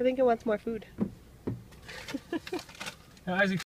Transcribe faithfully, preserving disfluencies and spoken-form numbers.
I think it wants more food. Now, Isaac,